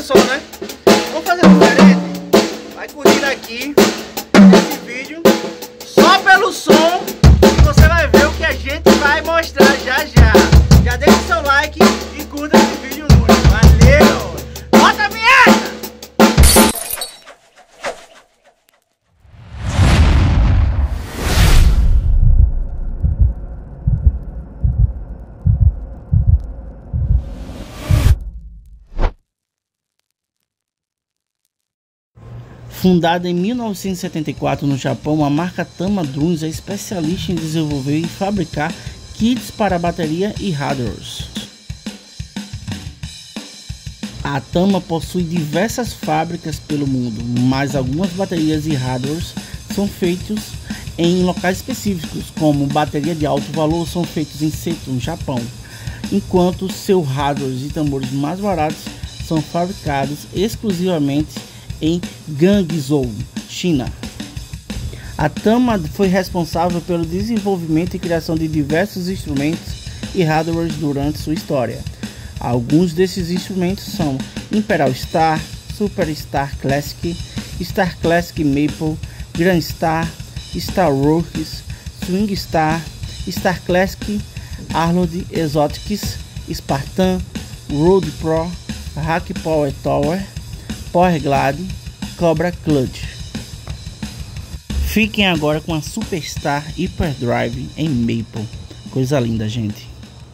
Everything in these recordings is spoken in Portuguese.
o som, né? Vamos fazer diferente? Vai curtir aqui esse vídeo só pelo som e você vai ver o que a gente vai mostrar já já. Já deixa o seu like e curta esse vídeo muito. Valeu! Bota a vinheta! Fundada em 1974 no Japão, a marca Tama Drums é especialista em desenvolver e fabricar kits para bateria e hardwares. A Tama possui diversas fábricas pelo mundo, mas algumas baterias e hardwares são feitos em locais específicos, como bateria de alto valor são feitos em Seto, no Japão, enquanto seus hardwares e tambores mais baratos são fabricados exclusivamente em Guangzhou, China. A Tama foi responsável pelo desenvolvimento e criação de diversos instrumentos e hardwares durante sua história. Alguns desses instrumentos são Imperial Star, Super Star Classic, Star Classic Maple, Grand Star, Star Rocks, Swing Star, Star Classic, Arnold Exotics, Spartan, Road Pro, Hack Power Tower, Power Glide, Cobra Clutch. Fiquem agora com a Superstar Hyperdrive em Maple. Coisa linda, gente.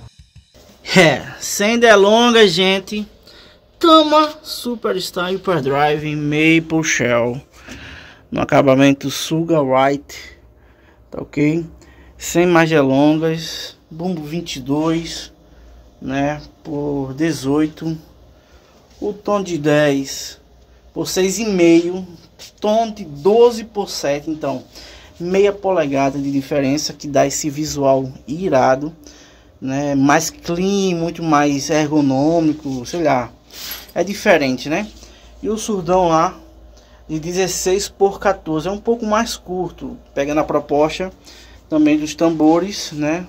Sem delongas, gente. Tama Superstar Hyperdrive em Maple Shell. No acabamento Sugar White. Tá ok? Sem mais delongas. Bumbo 22, né? Por 18. O tom de 10 por 6,5, tom de 12 por 7, então meia polegada de diferença, que dá esse visual irado, né? Mais clean, muito mais ergonômico, sei lá, é diferente, né? E o surdão lá de 16 por 14, é um pouco mais curto, pegando a proposta também dos tambores, né?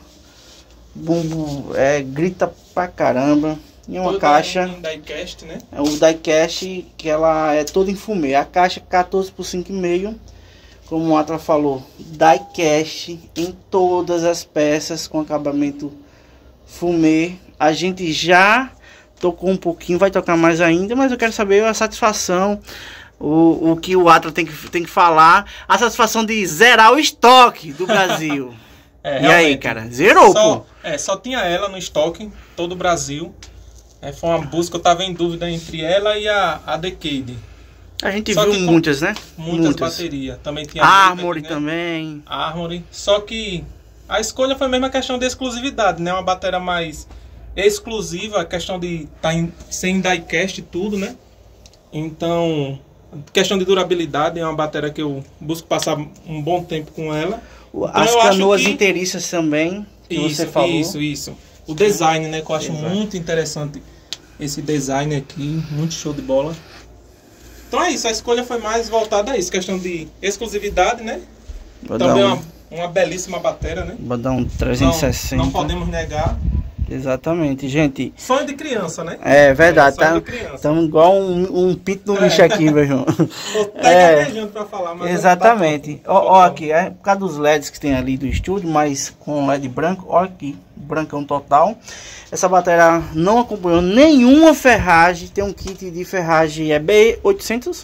Bumbo grita pra caramba. Em uma caixa diecast, né? É o diecast, que ela é toda em fumê. A caixa 14 por 5,5, como o Atra falou, diecast em todas as peças com acabamento fumê. A gente já tocou um pouquinho, vai tocar mais ainda, mas eu quero saber a satisfação, o que o Atra tem que falar, a satisfação de zerar o estoque do Brasil. E aí, cara, zerou, pô? Só tinha ela no estoque, todo o Brasil. Foi uma busca, eu tava em dúvida entre ela e a Decade. A gente viu muitas, né? Muitas baterias. Também tinha Armory, né? também. Armory. Só que a escolha foi mesmo a questão de exclusividade, né? Uma bateria mais exclusiva, a questão de estar sem diecast e tudo, né? Então, questão de durabilidade, é uma bateria que eu busco passar um bom tempo com ela. As canoas inteiriças também, que você falou. Isso. O design, né, que eu acho muito interessante, esse design aqui, muito show de bola. Então é isso, a escolha foi mais voltada a isso, questão de exclusividade, né? Também uma belíssima bateria, né? Vou dar um 360. Não podemos negar. Exatamente, gente. Sonho de criança, né? É verdade, estamos igual um pinto no lixo aqui, meu irmão. Pra falar, mas exatamente. Ó aqui, por causa dos LEDs que tem ali do estúdio, mas com LED branco, ó aqui, brancão total. Essa bateria não acompanhou nenhuma ferragem, tem um kit de ferragem, B800?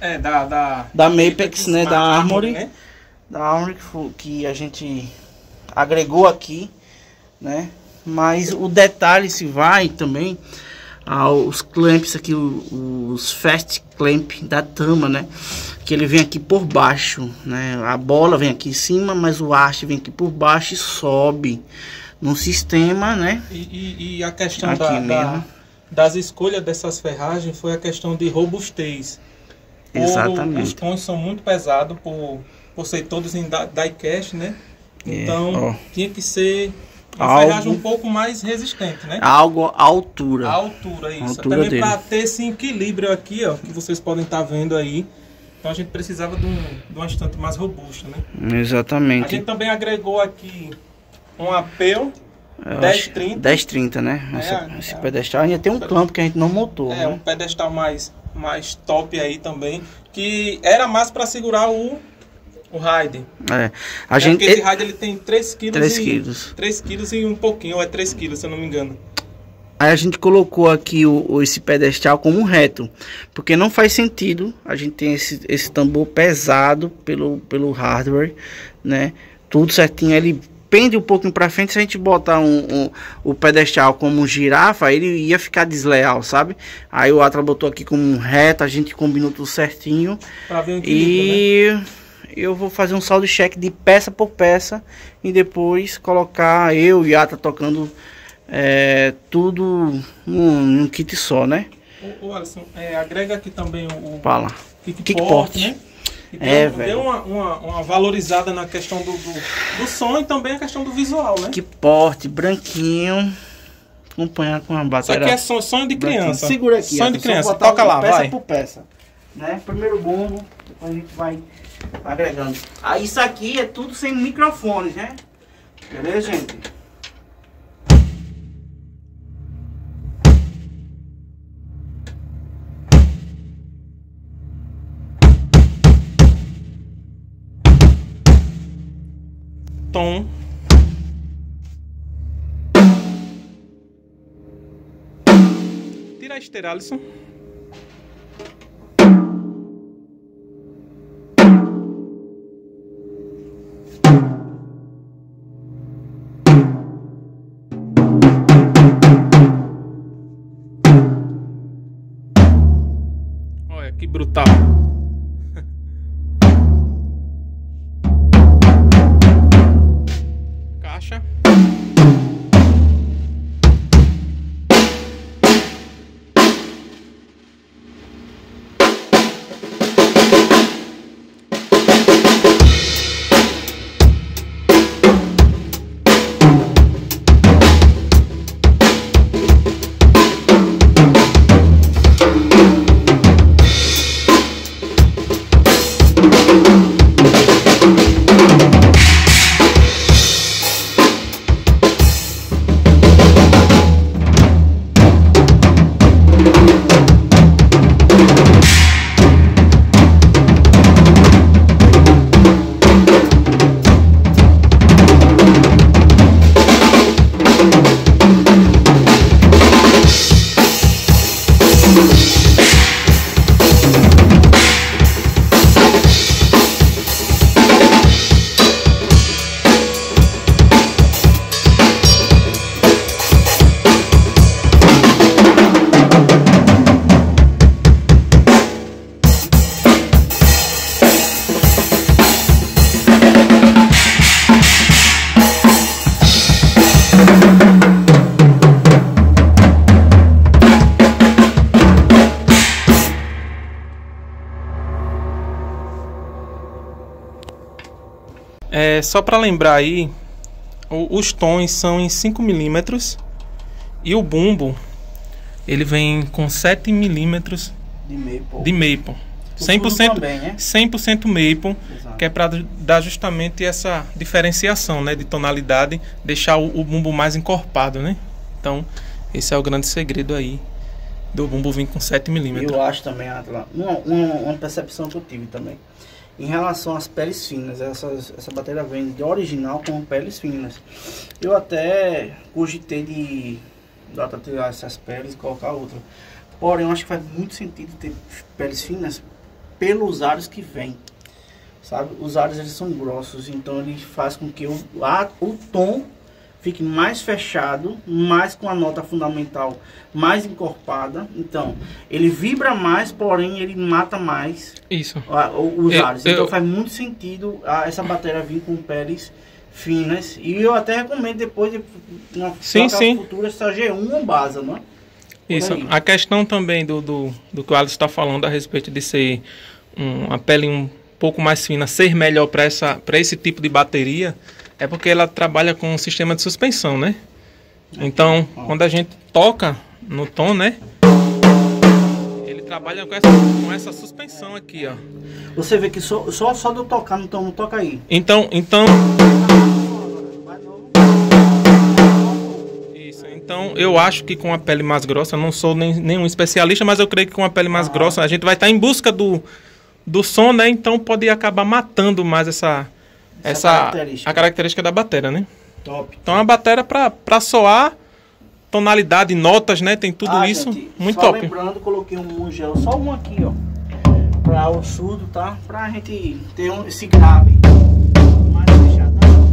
Da Mapex, né, da Armory, né? Da Armory que a gente agregou aqui, né? Mas o detalhe se vai também aos clamps aqui, os fast clamp da Tama, né? Que ele vem aqui por baixo, né? A bola vem aqui em cima, mas o haste vem aqui por baixo e sobe no sistema, né? E a questão das escolhas dessas ferragens foi a questão de robustez. Exatamente. Os tons são muito pesados por ser todos em diecast, né? Então tinha que ser uma ferragem um pouco mais resistente, né? A altura. A altura, isso. Altura também dele. para ter esse equilíbrio aqui, ó, que vocês podem estar vendo aí. Então a gente precisava de uma estante mais robusta, né? Exatamente. A gente também agregou aqui um apelo 1030. 1030, né? Esse pedestal ainda tem um clamp que a gente não montou. É, né? Um pedestal mais top aí também, que era mais para segurar o Ride. Esse Ride ele tem 3 quilos. 3 quilos e um pouquinho, ou é 3 quilos, se eu não me engano. Aí a gente colocou aqui esse pedestal como reto, porque não faz sentido a gente ter esse tambor pesado pelo hardware, né? Tudo certinho, ele pende um pouquinho para frente. Se a gente botar o pedestal como girafa, ele ia ficar desleal, sabe? Aí o Atlas botou aqui como um reto, a gente combinou tudo certinho. Pra ver o equilíbrio, né? Eu vou fazer um saldo check de peça por peça e depois colocar eu e Atlas tocando tudo num kit só, né? O Alisson, agrega aqui também o kickport, né? Deu uma valorizada na questão do som e também a questão do visual, né? Kickport branquinho, acompanhado com uma bateria. Isso aqui é sonho de criança. Segura aqui. Sonho de criança, toca lá, peça vai. Por peça, né? Primeiro bumbo, depois a gente vai agregando. Aí isso aqui é tudo sem microfones, né? Beleza, gente? Tom. Tira a esteira, Alisson. Olha que brutal. Caixa. Só para lembrar aí, os tons são em 5 mm e o bumbo ele vem com 7 mm de maple. 100%, também, né? 100% maple. Exato. Que é para dar justamente essa diferenciação, né, de tonalidade, deixar o bumbo mais encorpado, né? Então, esse é o grande segredo aí do bumbo vir com 7 mm. Eu acho também, uma percepção que eu tive também. Em relação às peles finas, essa bateria vem de original com peles finas. Eu até cogitei de tirar essas peles e colocar outra. Porém, eu acho que faz muito sentido ter peles finas pelos aros que vem. Sabe? Os aros eles são grossos, então ele faz com que o tom fique mais fechado, mais com a nota fundamental mais encorpada. Então, ele vibra mais, porém ele mata mais os aros. Então faz muito sentido essa bateria vir com peles finas. E eu até recomendo depois de uma futura essa G1 ou Basa, não é? Isso. A questão também do que o Alisson está falando a respeito de ser uma pele um pouco mais fina, ser melhor para esse tipo de bateria, é porque ela trabalha com um sistema de suspensão, né? Então, quando a gente toca no tom, né? Ele trabalha com essa suspensão aqui, ó. Você vê que só de eu tocar no tom, não toca aí. Então... Então, eu acho que com a pele mais grossa, eu não sou nenhum especialista, mas eu creio que com a pele mais grossa, a gente vai estar em busca do som, né? Então, pode acabar matando mais a característica da bateria, né? Top. Então, a bateria para soar, tonalidade, notas, né? Tem tudo isso, gente, muito só top. Lembrando, coloquei um gel, só um aqui, ó, para o surdo, tá? Pra gente ter esse grave mais fechadão.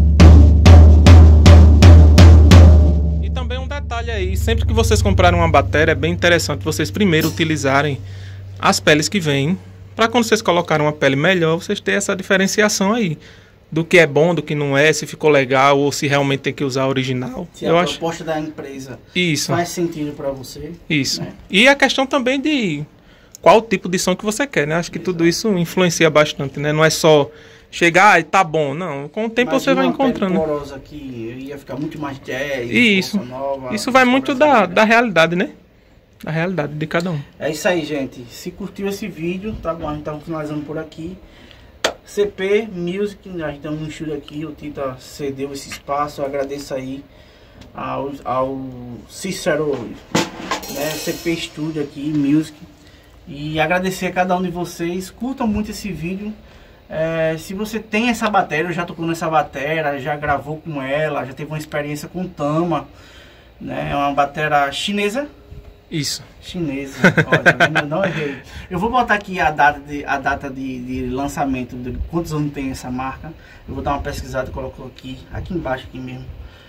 E também um detalhe aí, sempre que vocês comprarem uma bateria, é bem interessante vocês primeiro utilizarem as peles que vêm, para quando vocês colocarem uma pele melhor, vocês terem essa diferenciação aí. Do que é bom, do que não é, se ficou legal ou se realmente tem que usar a original. Se a proposta da empresa faz sentido para você. Isso. Né? E a questão também de qual tipo de som que você quer, né? Acho que tudo isso influencia bastante, né? Não é só chegar e tá bom, não. Com o tempo você vai encontrando. Porosa aqui ia ficar muito mais jazz, isso. Nova, isso vai muito da realidade, né? Da realidade de cada um. É isso aí, gente. Se curtiu esse vídeo, tá bom? A gente tá finalizando por aqui. CP Music, a gente tá no estúdio aqui, o Tita cedeu esse espaço, eu agradeço aí ao Cícero, né, CP Studio aqui, Music, e agradecer a cada um de vocês. Curtam muito esse vídeo. Se você tem essa bateria, já tocou nessa bateria, já gravou com ela, já teve uma experiência com Tama, né, é uma bateria chinesa. Isso. Chinesa, olha, não errei. Eu vou botar aqui a data de lançamento, de quantos anos tem essa marca. Eu vou dar uma pesquisada, coloco aqui embaixo, aqui mesmo,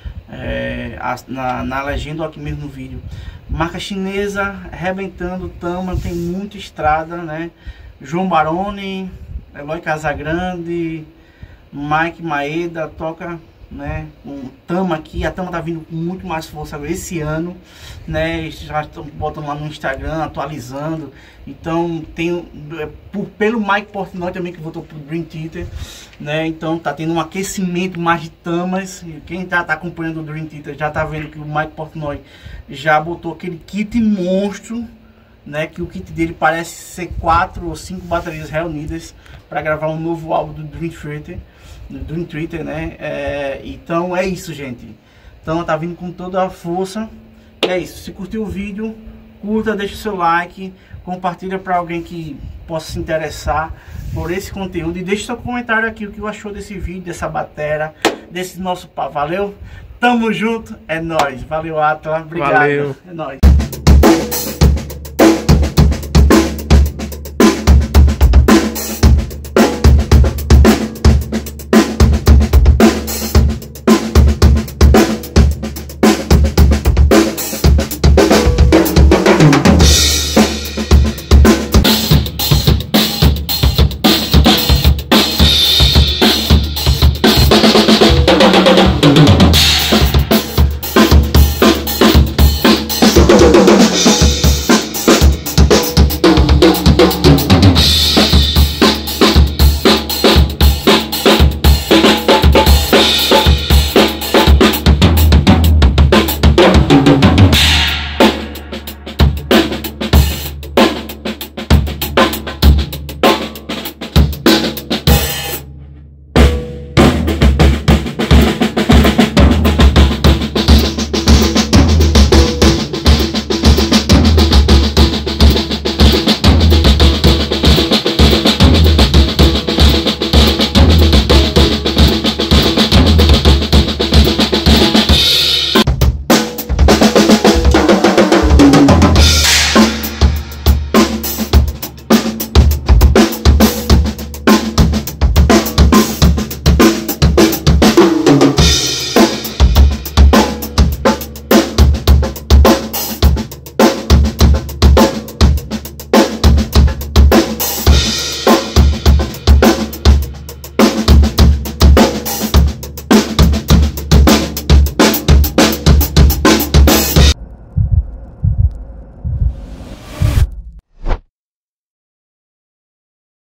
na legenda ou aqui mesmo no vídeo. Marca chinesa, arrebentando, Tama, tem muita estrada, né? João Baroni, Eloy Casagrande, Mike Maeda, toca, né, um Tama aqui. A Tama tá vindo com muito mais força esse ano, né? Já estão botando lá no Instagram, atualizando. Então tem pelo Mike Portnoy também, que voltou pro Dream Theater, né? Então tá tendo um aquecimento mais de Tamas. Quem tá acompanhando o Dream Theater já tá vendo que o Mike Portnoy já botou aquele kit monstro, né? Que o kit dele parece ser 4 ou 5 baterias reunidas para gravar um novo álbum do Dream Theater. No Dream Theater, né? Então é isso, gente. Então tá vindo com toda a força. É isso. Se curtiu o vídeo, curta, deixa o seu like, compartilha para alguém que possa se interessar por esse conteúdo e deixa seu comentário aqui o que achou desse vídeo, dessa bateria, desse nosso papo. Valeu? Tamo junto, é nóis. Valeu, Atla. Obrigado. Valeu. É nóis.